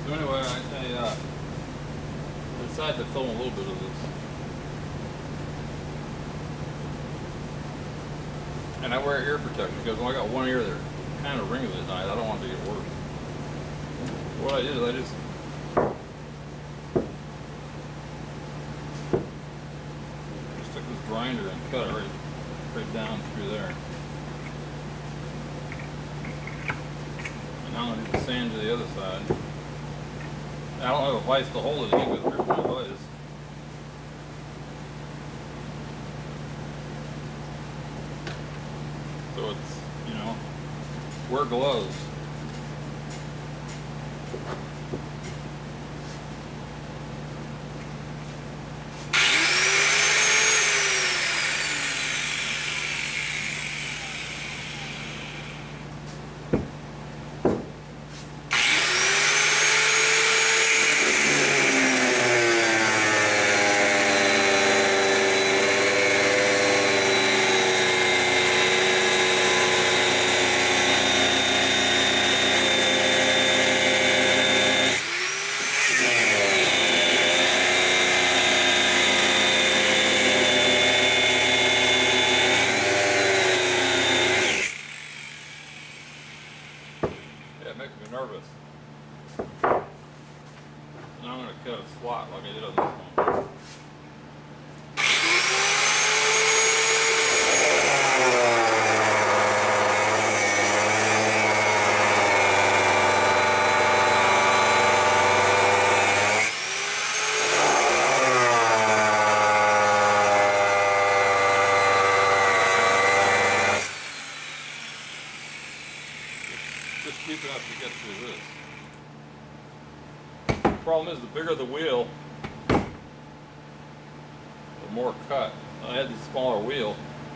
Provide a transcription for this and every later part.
So anyway, I decided to film a little bit of this. And I wear ear protection because when I got one ear that kind of rings at night, I don't want it to get worse. So what I did is I just took this grinder and cut it right down through there. And now I'm going to do the same to the other side. I don't have a vise to hold it in, but here's my vise. So it's, you know, wear gloves. Yeah, it makes me nervous. And I'm going to cut a slot like I did on this one. Just keep enough to get through this. The problem is the bigger the wheel, the more cut. I had the smaller wheel,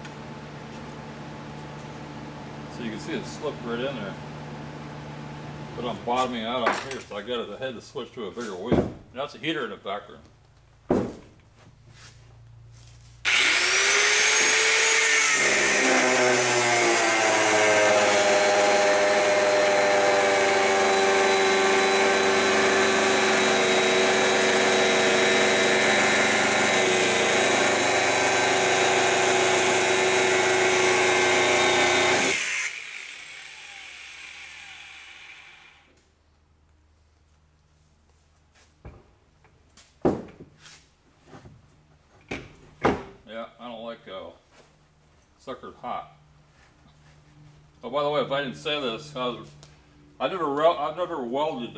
so you can see it slipped right in there. But I'm bottoming out on here, so I had to switch to a bigger wheel. And that's a heater in effect. Yeah, I don't like suckered hot. Oh, by the way, if I didn't say this, I've never welded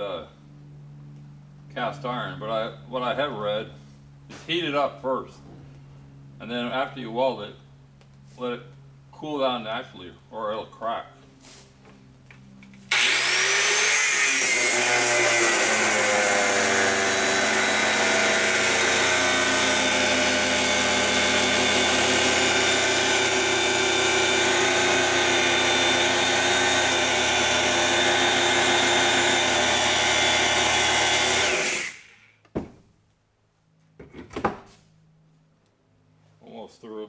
cast iron, but what I have read is heat it up first, and then after you weld it, let it cool down naturally, or it'll crack. Almost through.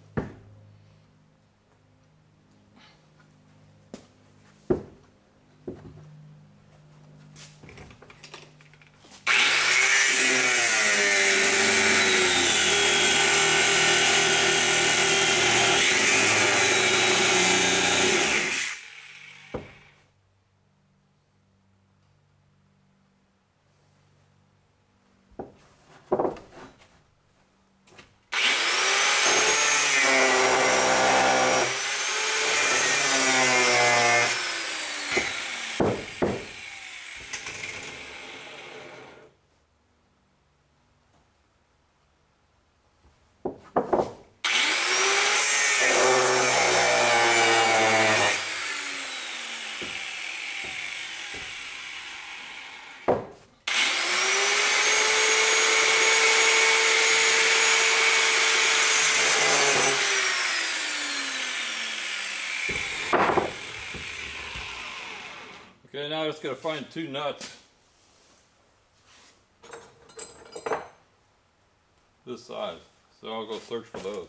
Okay, now I'm just going to find two nuts this size, so I'll go search for those.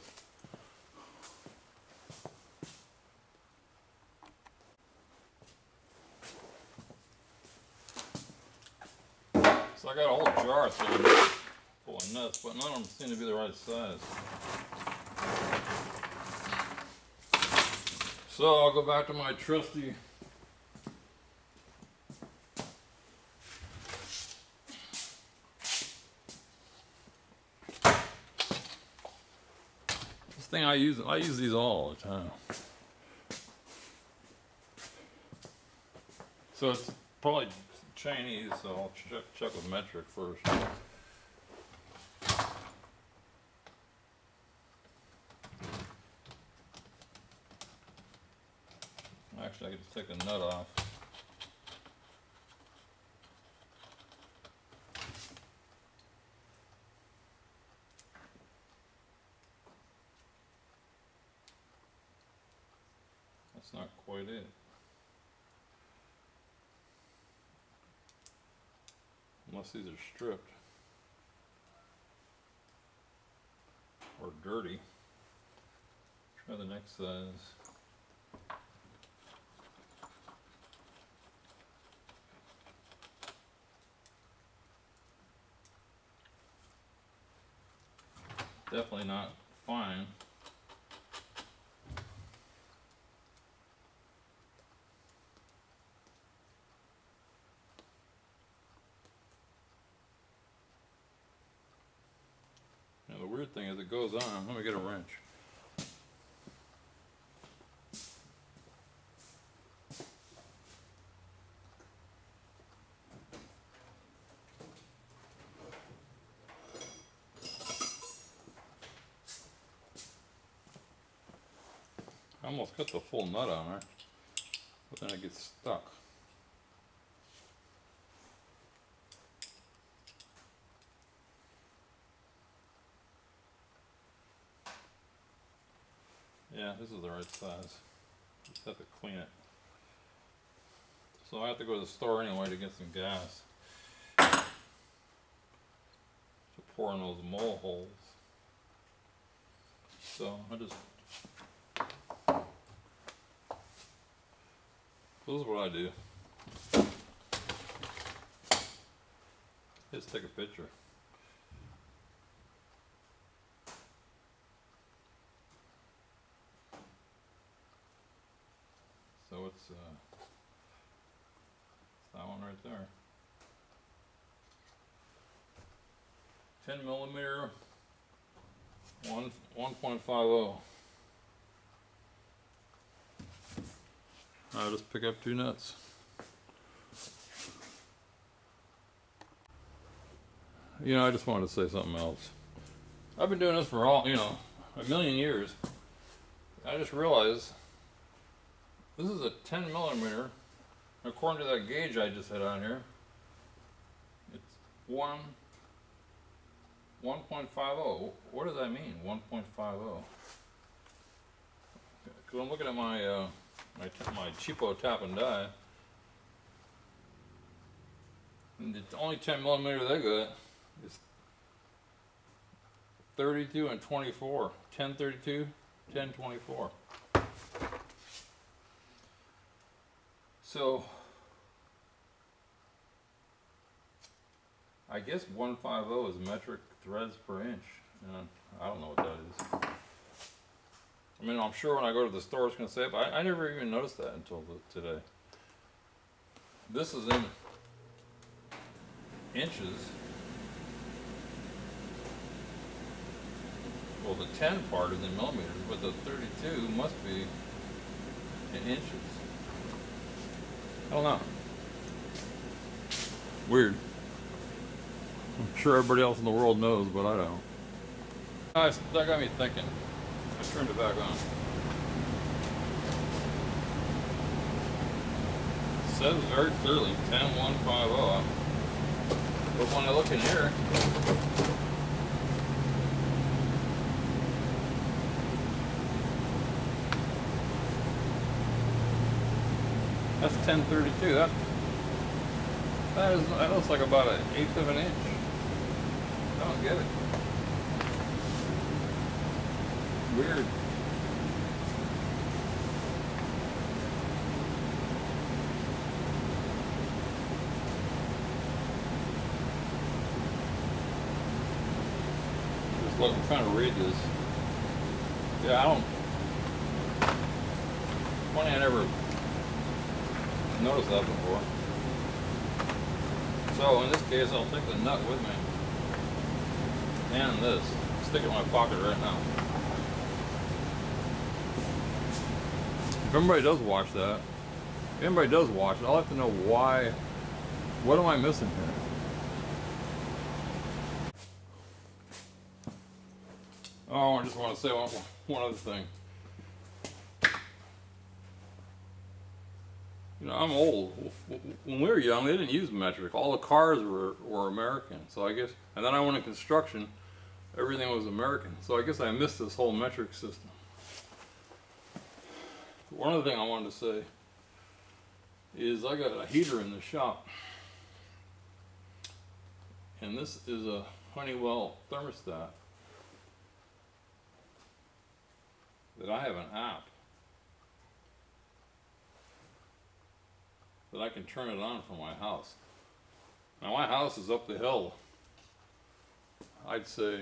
So I got a whole jar full of nuts, but none of them seem to be the right size. So I'll go back to my trusty thing I use these all the time. So it's probably Chinese, so I'll check with metric first. Actually, I could just take the nut off. That's not quite it. Unless these are stripped or dirty. Try the next size. Definitely not fine. Now the weird thing is it goes on. Let me get a wrench. I almost got the full nut on there, but then it gets stuck. Yeah, this is the right size. Just have to clean it. So I have to go to the store anyway to get some gas to pour in those mole holes. So I just, this is what I do. Just take a picture. So it's that one right there. 10 millimeter, 1.50. I'll just pick up 2 nuts. You know, I just wanted to say something else. I've been doing this for a million years. I just realized this is a 10 millimeter. According to that gauge I just had on here, it's 1.50. What does that mean, 1.50? Because I'm looking at my my cheapo tap and die, and the only 10 millimeter they got is 32 and 24. 1032, 1024. So I guess 150 is metric threads per inch, and I don't know what that is. I mean, I'm sure when I go to the store it's going to say it, but I never even noticed that until today. This is in inches. Well, the 10 part is in millimeters, but the 32 must be in inches. I don't know. Weird. I'm sure everybody else in the world knows, but I don't. That got me thinking. I turned it back on. It says very clearly 10150. But when I look in here, that's 1032. That looks like about 1/8 of an inch. I don't get it. Weird. Look, I'm trying to read this. Yeah, I don't. Funny, I never noticed that before. So in this case, I'll take the nut with me. And this. Stick it in my pocket right now. If anybody does watch that, if anybody does watch it, I'll have to know why. What am I missing here? Oh, I just want to say one other thing. You know, I'm old. When we were young, they didn't use metric. All the cars were American. So I guess, and then I went in construction, everything was American. So I guess I missed this whole metric system. One other thing I wanted to say is I got a heater in the shop. And this is a Honeywell thermostat that I have an app that I can turn it on from my house. Now my house is up the hill. I'd say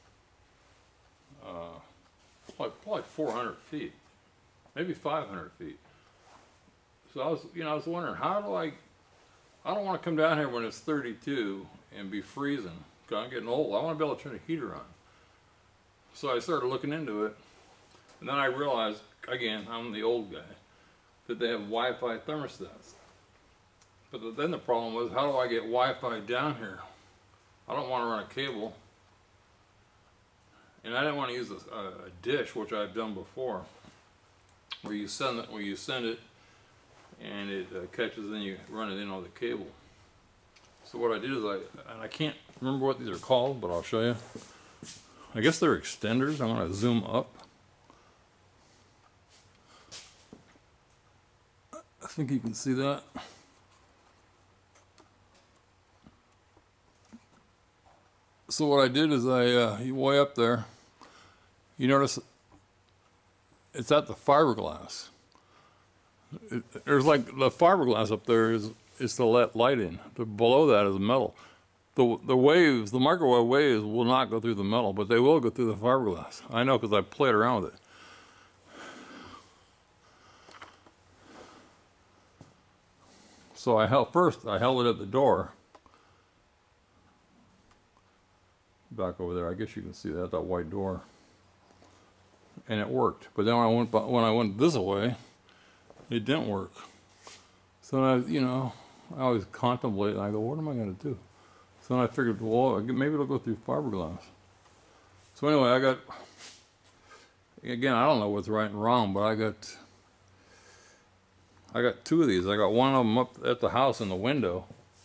probably 400 feet, maybe 500 feet. So I was wondering, how do I don't want to come down here when it's 32 and be freezing, because I'm getting old. I want to be able to turn the heater on. So I started looking into it, and then I realized, again, I'm the old guy, that they have Wi-Fi thermostats. But then the problem was, how do I get Wi-Fi down here? I don't want to run a cable. And I didn't want to use a dish, which I've done before, where you send it, and it catches, then you run it in on the cable. So what I did is I can't remember what these are called, but I'll show you. I guess they're extenders. I'm going to zoom up. I think you can see that. So what I did is way up there, you notice it's at the fiberglass. There's like the fiberglass up there is to let light in. Below that is metal. The waves, the microwave waves will not go through the metal, but they will go through the fiberglass. I know because I played around with it. So I held it at the door. Back over there, I guess you can see that white door. And it worked. But then when I went this way, it didn't work. So I always contemplate, and I go, what am I going to do? So then I figured, well, maybe it'll go through fiberglass. So anyway, again, I don't know what's right and wrong, but I got two of these. I got one of them up at the house in the window,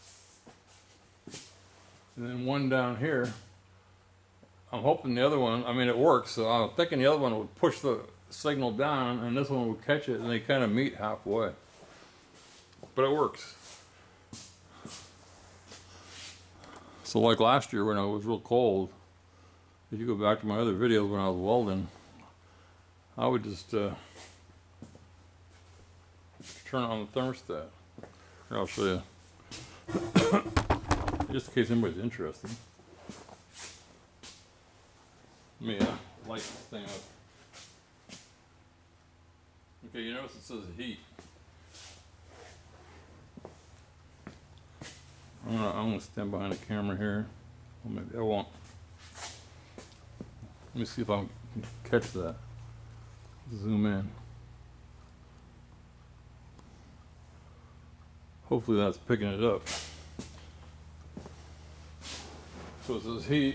and then one down here. I'm hoping the other one, it works, so I'm thinking the other one would push the signal down, and this one would catch it, and they kind of meet halfway. But it works. So like last year when it was real cold, if you go back to my other videos when I was welding, I would just turn on the thermostat. Here, I'll show you. Just in case anybody's interested. Let me light this thing up. Okay, you notice it says heat. I'm gonna stand behind the camera here. Well, maybe I won't. Let me see if I can catch that. Zoom in. Hopefully that's picking it up. So it says heat.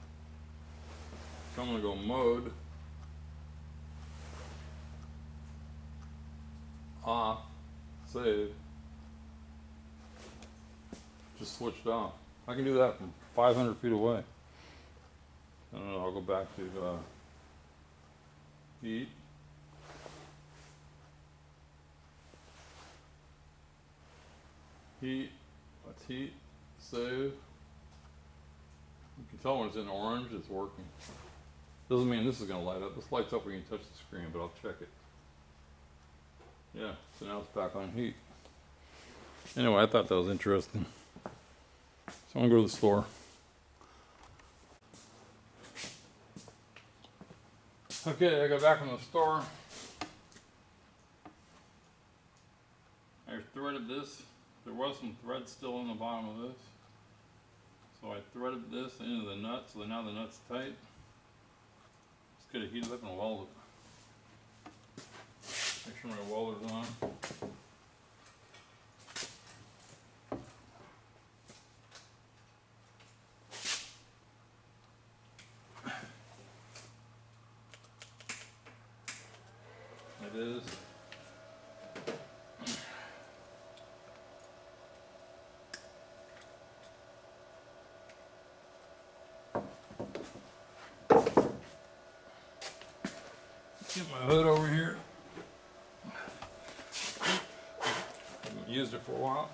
So I'm gonna go mode. Off. Save. Just switched off. I can do that from 500 feet away. And then I'll go back to heat. Heat. Let's heat. Save. You can tell when it's in orange, it's working. Doesn't mean this is going to light up. This lights up when you touch the screen, but I'll check it. Yeah, so now it's back on heat. Anyway, I thought that was interesting. So I'm going to go to the store. Okay, I got back from the store. I threaded this. There was some thread still in the bottom of this. So I threaded this into the nut, so now the nut's tight. Just get it heated up and weld it. Make sure my welder's on. It is. Get my hood over here. Haven't used it for a while.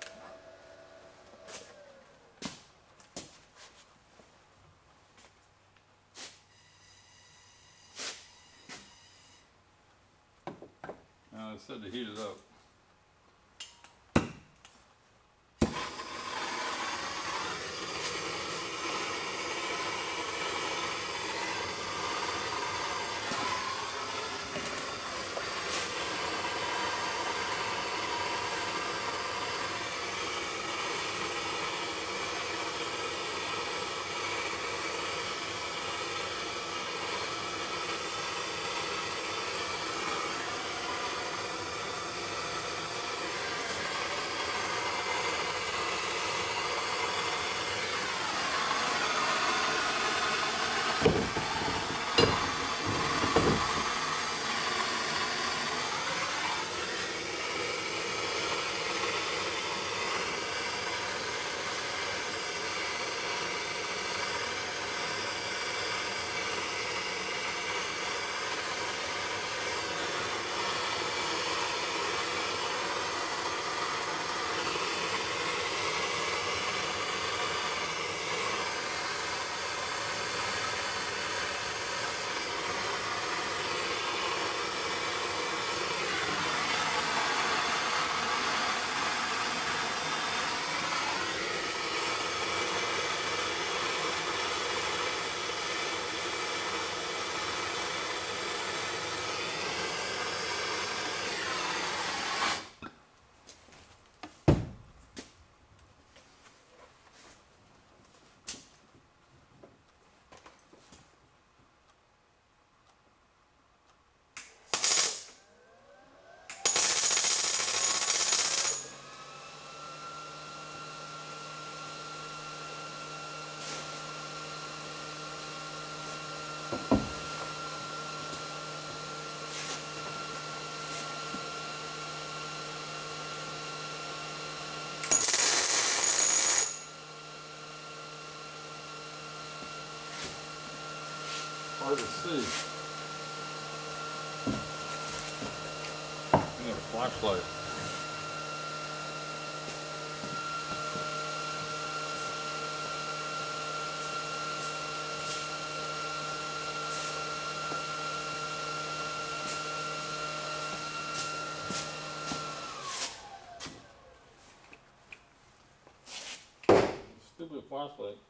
Now I said to heat it up. Hard to see. I need a flashlight. Stupid flashlight.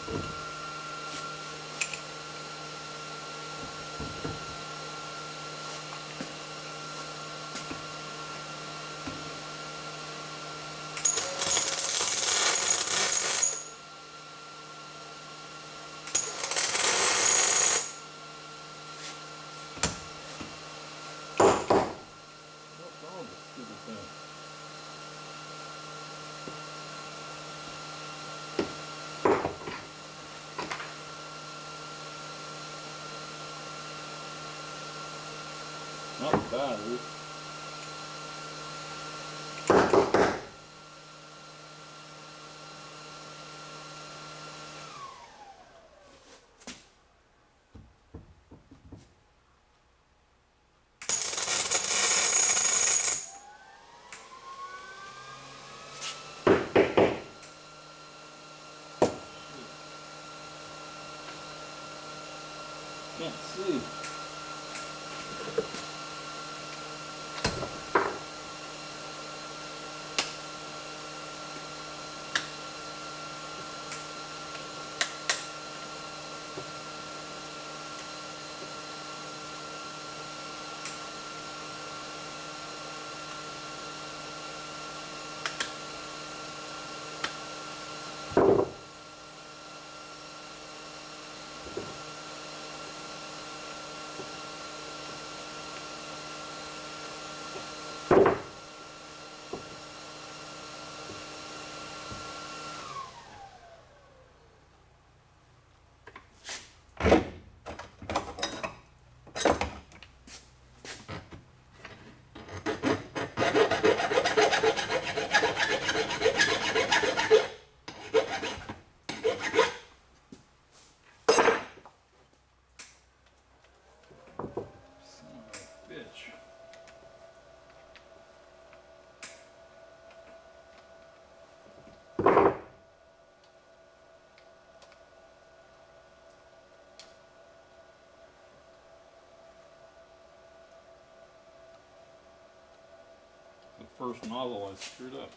Not bad, dude. Can't see. The first nozzle I screwed up.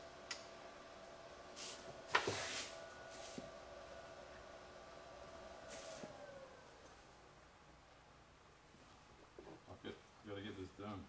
Okay, gotta get this done.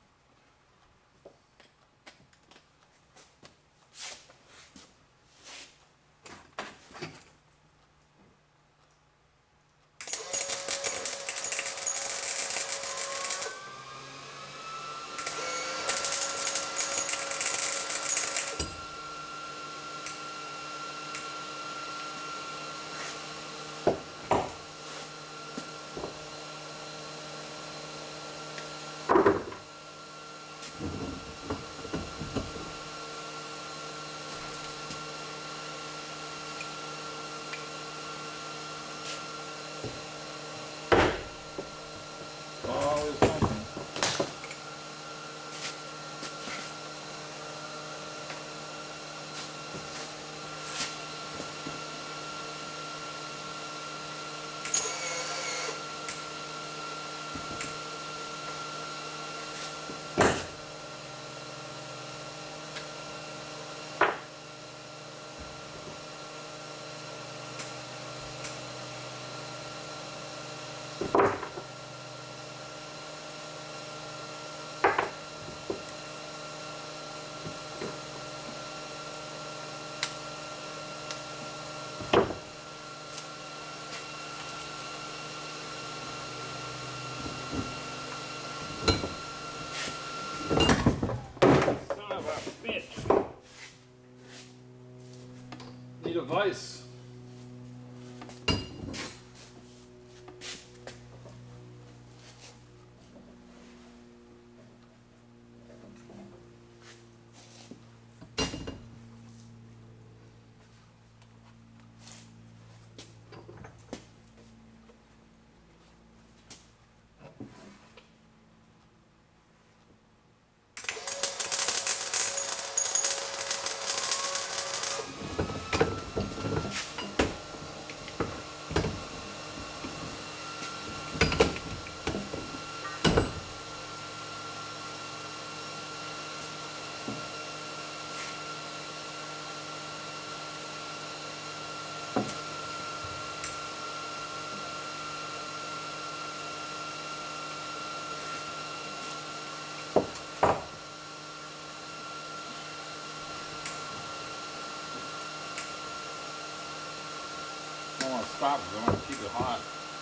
Always something. Son of a bitch. Need a vise. stop it. I want to keep it hot.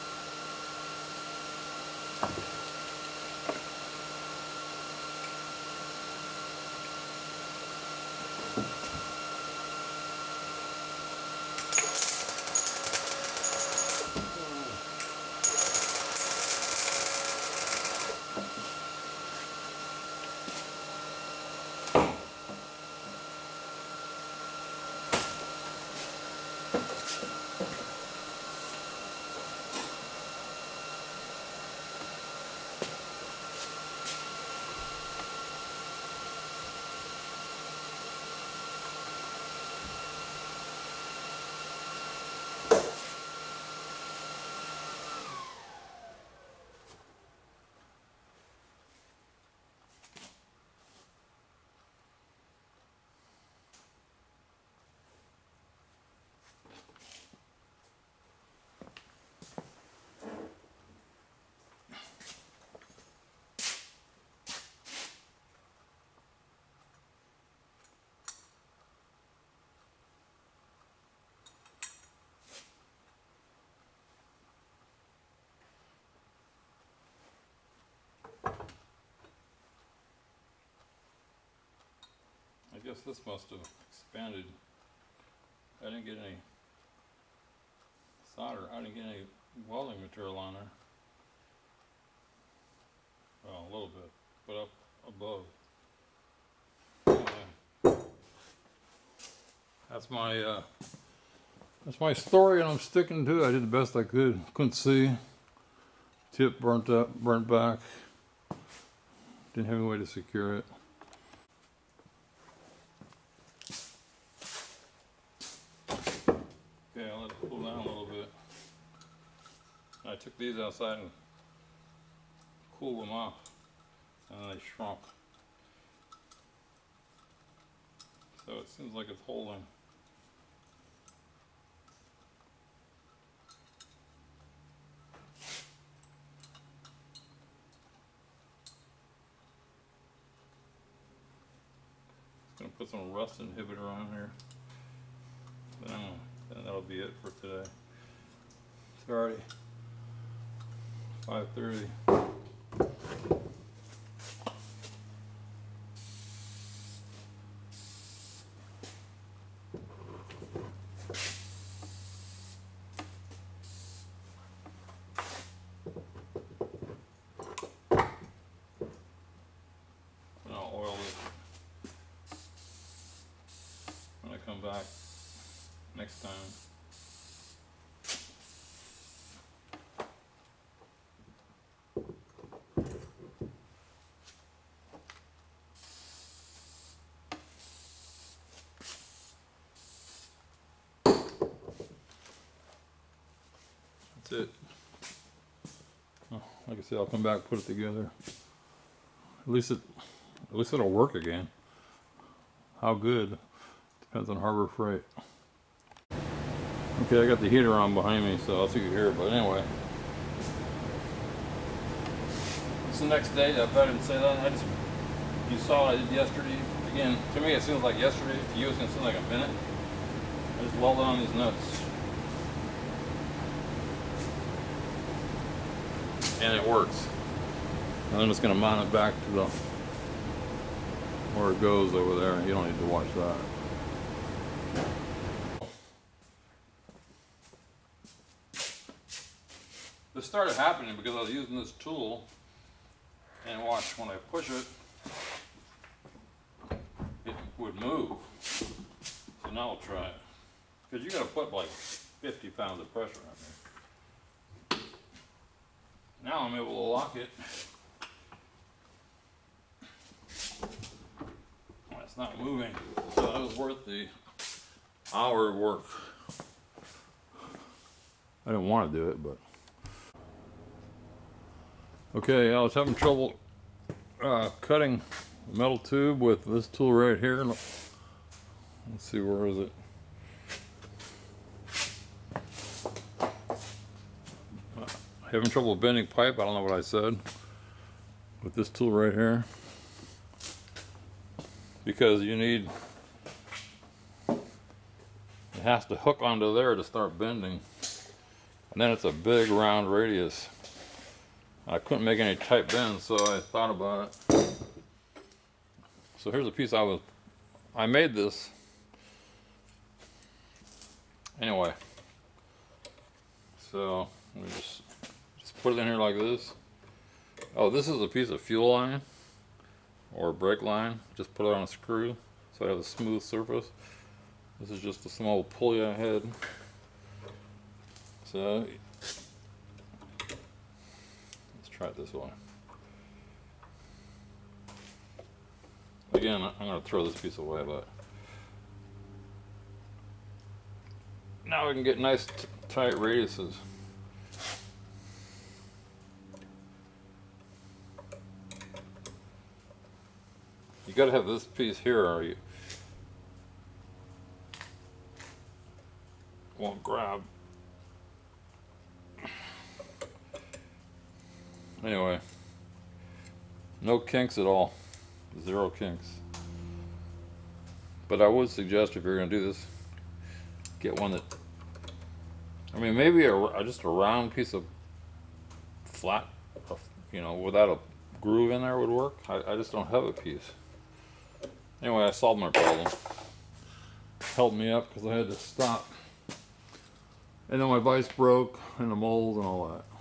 I guess this must have expanded. I didn't get any solder. I didn't get any welding material on there. Well, a little bit, but up above. Anyway, that's my story, and I'm sticking to it. I did the best I could. Couldn't see. Tip burnt up, burnt back. Didn't have any way to secure it. Okay, I'll let it cool down a little bit. I took these outside and cooled them off, and they shrunk. So it seems like it's holding. Gonna put some rust inhibitor on here. And that'll be it for today. It's already 5:30. And I'll oil it when I come back next time. That's it. Oh, like I said, I'll come back, put it together. At least it'll work again. How good depends on Harbor Freight. Okay, I got the heater on behind me, so I'll see you here. But anyway, it's the next day. I bet I didn't say that. You saw what I did yesterday. Again, to me it seems like yesterday. To you it's gonna seem like a minute. I just welded on these nuts, and it works. And I'm just gonna mount it back to the where it goes over there. You don't need to watch that. This started happening because I was using this tool, and watch, when I push it, it would move. So now I'll try it. Because you got to put like 50 pounds of pressure on there. Now I'm able to lock it. It's not moving, so that was worth the hour of work. I didn't want to do it, but. Okay, I was having trouble cutting a metal tube with this tool right here. Let's see, where is it? Having trouble bending pipe. I don't know what I said. With this tool right here. Because you need, it has to hook onto there to start bending. And then it's a big round radius. I couldn't make any tight bends, so I thought about it. So here's a piece I made this. Anyway, so let me just put it in here like this. Oh, this is a piece of fuel line or brake line. Just put it on a screw so I have a smooth surface. This is just a small pulley I had. So let's try it this way. Again, I'm going to throw this piece away, but now we can get nice tight radiuses. You got to have this piece here or you won't grab. Anyway, no kinks at all. 0 kinks. But I would suggest if you're going to do this, get one that, I mean, maybe just a round piece of flat, you know, without a groove in there would work. I just don't have a piece. Anyway, I solved my problem. Helped me up because I had to stop. And then my vise broke and the mold and all that.